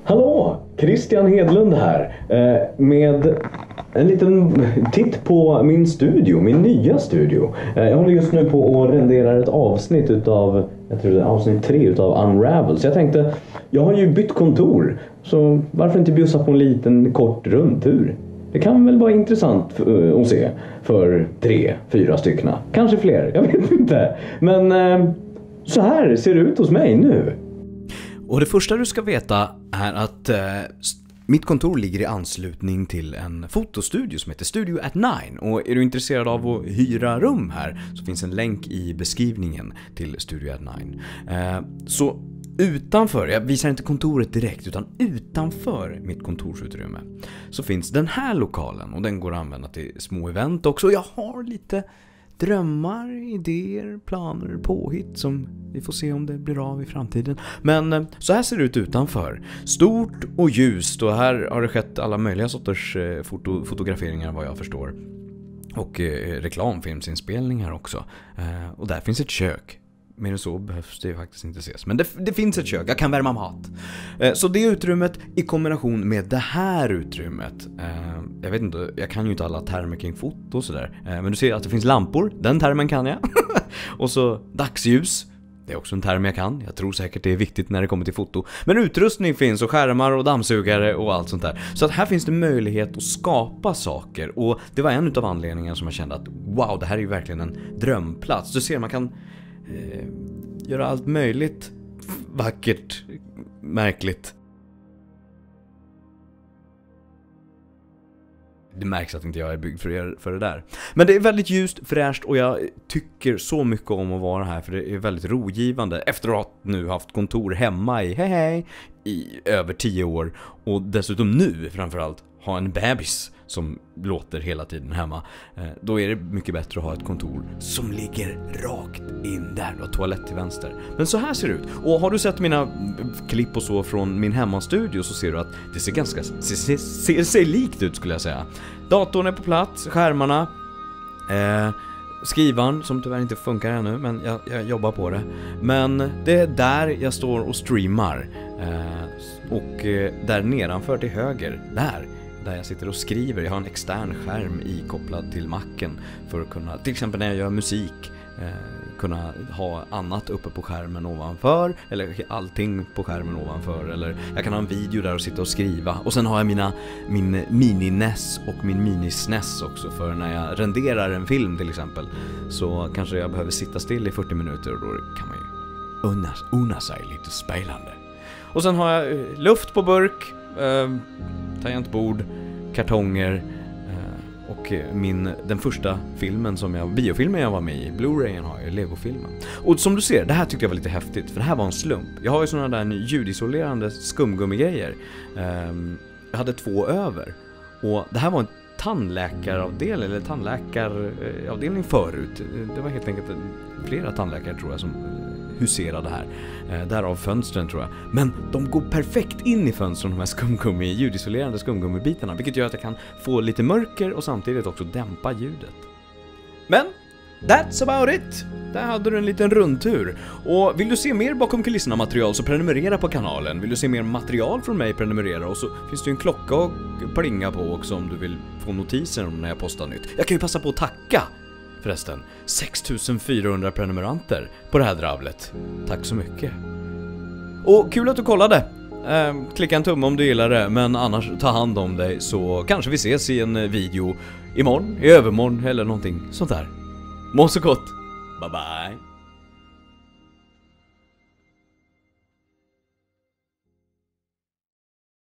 Hallå! Christian Hedlund här med en liten titt på min studio, min nya studio. Jag håller just nu på att rendera ett avsnitt utav, jag tror det är avsnitt 3 utav Unravel. Så jag tänkte, jag har ju bytt kontor, så varför inte bjussa på en liten kort rundtur? Det kan väl vara intressant att se för 3-4 styckna, kanske fler, jag vet inte. Men så här ser det ut hos mig nu. Och det första du ska veta är att mitt kontor ligger i anslutning till en fotostudio som heter Studio at 9. Och är du intresserad av att hyra rum här så finns en länk i beskrivningen till Studio at 9. Så utanför, jag visar inte kontoret direkt utan utanför mitt kontorsutrymme så finns den här lokalen och den går att använda till små event också. Jag har lite drömmar, idéer, planer, påhitt som vi får se om det blir av i framtiden. Men så här ser det ut utanför. Stort och ljust, och här har det skett alla möjliga sorters fotograferingar vad jag förstår. Och reklamfilmsinspelningar också. Och där finns ett kök. Mer än så behövs det faktiskt inte ses. Men det finns ett kök, jag kan värma mat. Så det utrymmet i kombination med det här utrymmet. Jag vet inte, jag kan ju inte alla termer kring foto och sådär. Men du ser att det finns lampor, den termen kan jag. Och så dagsljus, det är också en term jag kan. Jag tror säkert det är viktigt när det kommer till foto. Men utrustning finns och skärmar och dammsugare och allt sånt där. Så att här finns det möjlighet att skapa saker. Och det var en av anledningarna som jag kände att wow, det här är ju verkligen en drömplats. Du ser, man kan göra allt möjligt vackert, märkligt. Det märks att inte jag är byggd för det där. Men det är väldigt ljust, fräscht, och jag tycker så mycket om att vara här för det är väldigt rogivande. Efter att ha nu haft kontor hemma i över 10 år och dessutom nu framförallt ha en bebis som låter hela tiden hemma, då är det mycket bättre att ha ett kontor som ligger rakt in där och toalett till vänster. Men så här ser det ut. Och har du sett mina klipp och så från min hemmastudio så ser du att det ser ganska ser likt ut, skulle jag säga. Datorn är på plats, skärmarna, skrivaren som tyvärr inte funkar ännu, men jag jobbar på det. Men det är där jag står och streamar, och där nedanför till höger, där jag sitter och skriver. Jag har en extern skärm ikopplad till Macen för att kunna, till exempel när jag gör musik, kunna ha annat uppe på skärmen ovanför, eller allting på skärmen ovanför, eller jag kan ha en video där och sitta och skriva. Och sen har jag min mini-NES och min mini-SNES också, för när jag renderar en film till exempel så kanske jag behöver sitta still i 40 minuter och då kan man ju unna sig lite spelande. Och sen har jag luft på burk, tangentbord, kartonger, och den första filmen biofilmen jag var med i, Blu-rayen har jag, Lego-filmen. Och som du ser, det här tyckte jag var lite häftigt, för det här var en slump. Jag har ju sådana där ljudisolerande skumgummigrejer. Jag hade 2 över. Och det här var en tandläkaravdelning, eller tandläkaravdelning förut. Det var helt enkelt flera tandläkare tror jag som huserade här. Därav fönstren tror jag. Men de går perfekt in i fönstren, de här ljudisolerande skumgummibitarna, vilket gör att jag kan få lite mörker och samtidigt också dämpa ljudet. Men that's about it! Där hade du en liten rundtur. Och vill du se mer bakom kulisserna material så prenumerera på kanalen. Vill du se mer material från mig, prenumerera. Och så finns det ju en klocka att plinga på också om du vill få notiser om när jag postar nytt. Jag kan ju passa på att tacka förresten 6400 prenumeranter på det här dravlet. Tack så mycket. Och kul att du kollade. Klicka en tumme om du gillar det, men annars ta hand om dig så kanske vi ses i en video imorgon, i övermorgon eller någonting sånt där. Må så gott. Bye bye.